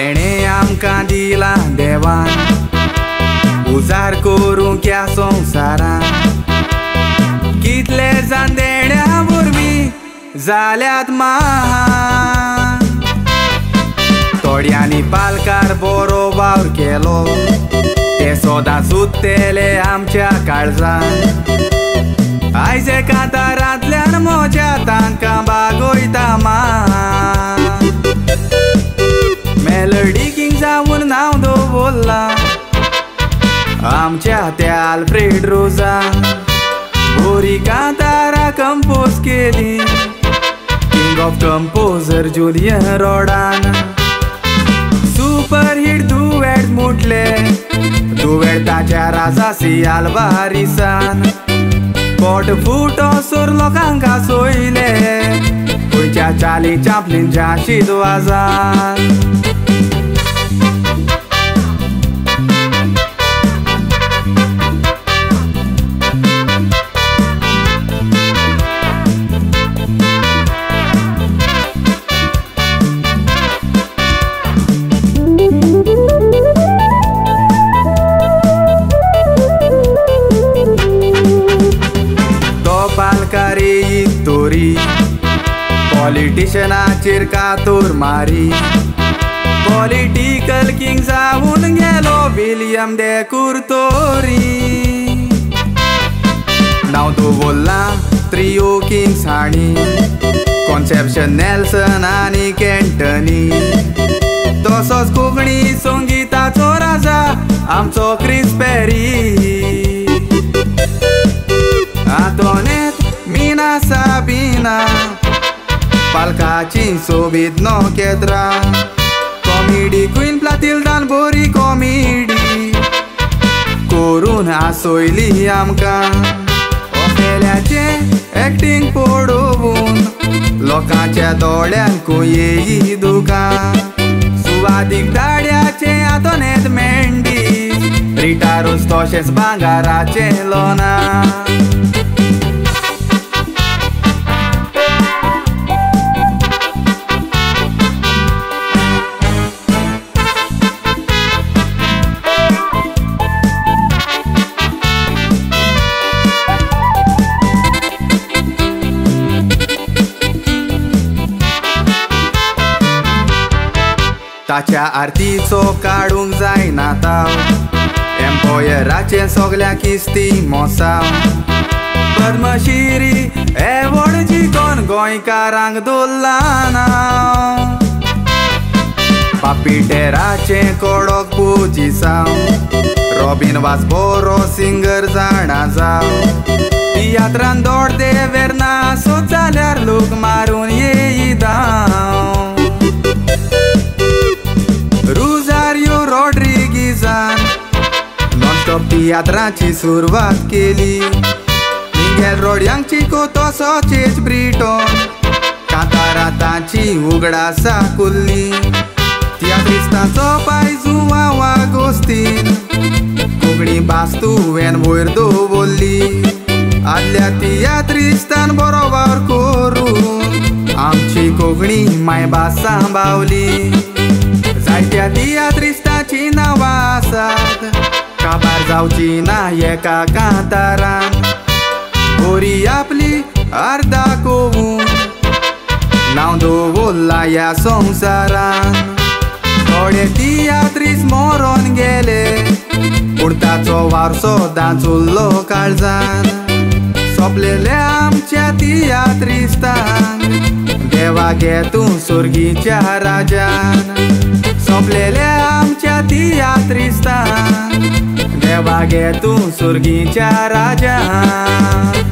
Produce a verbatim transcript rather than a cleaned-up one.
तेणे आमकां दिला देवान उजार करूंक ह्या संवसारान कितले जाण देण्या वरवीं जाल्यात महान थोड्यांनी पालकार बरो वावर केलो ते सदांच उत्तेले आमच्या काळजान आयज एका दारांतल्यान म्हज्या तांकां बागोयता मान मेलडी किंग जावन नांव दवरलां आमच्या त्या आल्फ्रेड रोजान बरी कांतारां कंपोज केली किंग ऑफ कंपोजर जुलियन रॉडान सुपर हिट दुवेट मुटले दुवेट ताच्या राजासी आल्वारिसान पोट फुटो सोर लोकांक आसोयले खंयच्या चाली चापलींच्या शिदवाजान पालकारी तोरी पॉलिटिशनाचेर कातोर मारी पॉलिटिकल किंग जावन गेलो विलियम दे कुर्तोरी नांव दवरलां त्रियो किंग्स हांणी कॉन्सेप्शन नेल्सन आनी कॅन्टनी तसोच कोंकणी संगीताचो राजा आमचो क्रिस पेरी आंतोनेत मिना साबिना पालकाची सोबीत नोकेत्रां कॉमेडी क्वीन प्लातिल्दान बरी कॉमेडी करून आसोयली आमकां ओफेल्याचे एक्टींग पळोवन लोकांच्या दोळ्यांकूय येयी दुकां सुवादीक दाड्याचे आंतोनेत मेंडीस रिटारूच तशेंच भांगाराचे लोना ताच्या आरतीचो काडूंक जायना ताव एम्पॉयराचे सगळ्यांक इस्ती मोसाव पद्मश्री एवॉर्ड जिखोन गोंयकारांक दवरलां नांव पापीटेराचे कडक पुजिसांव रॉबिन वाज बरो सिंगर जाणा जाव तियात्रान दोडदे वेर्ना सो जाल्यार लोक मारून येयीदांव रुजारियो रॉड्रिगीजान नॉनस्टॉप तियात्राची सुरवात केली मिगेल रॉड्यांगची तसो चेच ब्रिटोन कांतारातांची उगडासा कुल्ली तियात्रिस्तांचो पायजुवा वागोस्तीन कोंकणी भास तुवें वयर दवरली आदल्या तियात्रिस्तान बरो वावर करून आमची कोंकणी मायभास सांबाळली जायत्या तियात्रिस्तांची नांवां आसात काबार जावची ना एका कांतारान बरी आपली अर्दा कोवून नांव दवरलां ह्या संवसारान थोडे तियात्रीस मरोन गेले पूण ताचो वारसो सदांच उरलो काळजान सोंपलेल्या आमच्या तियात्रिस्तांक देवा घे तूं सुर्गीच्या राजान सोंपलेल्या आमच्या तियात्रिस्तांक देवा घे तूं सुर्गीच्या राजान